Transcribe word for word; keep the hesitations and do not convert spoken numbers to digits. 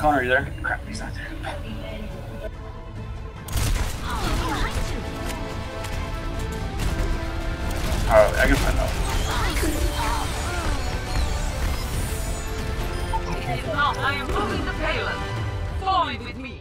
Connor, are you there? Crap, he's not there. Alright, I can find out. Now I am moving the payload. Follow it with me.